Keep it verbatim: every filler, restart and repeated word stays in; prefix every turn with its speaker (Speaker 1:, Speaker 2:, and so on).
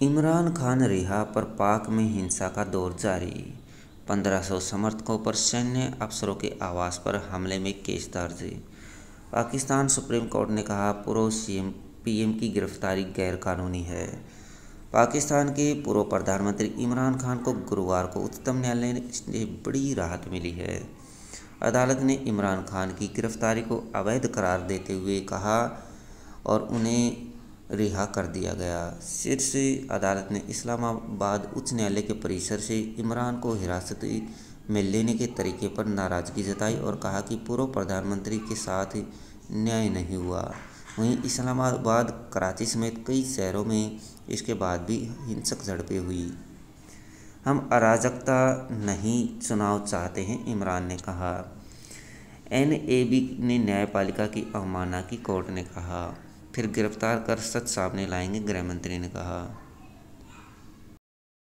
Speaker 1: इमरान खान रिहा पर पाक में हिंसा का दौर जारी। पंद्रह सौ समर्थकों पर सैन्य अफसरों के आवास पर हमले में केस दर्ज। पाकिस्तान सुप्रीम कोर्ट ने कहा पूर्व सीएम पीएम की गिरफ्तारी गैरकानूनी है। पाकिस्तान के पूर्व प्रधानमंत्री इमरान खान को गुरुवार को उच्चतम न्यायालय से बड़ी राहत मिली है। अदालत ने इमरान खान की गिरफ्तारी को अवैध करार देते हुए कहा और उन्हें रिहा कर दिया गया। शीर्ष अदालत ने इस्लामाबाद उच्च न्यायालय के परिसर से इमरान को हिरासत में लेने के तरीके पर नाराजगी जताई और कहा कि पूर्व प्रधानमंत्री के साथ न्याय नहीं हुआ। वहीं इस्लामाबाद, कराची समेत कई शहरों में इसके बाद भी हिंसक झड़पें हुई। हम अराजकता नहीं चुनाव चाहते हैं, इमरान ने कहा। एनएबी ने न्यायपालिका की अवमानना की, कोर्ट ने कहा। फिर गिरफ्तार कर सच सामने लाएंगे, गृह मंत्री ने कहा।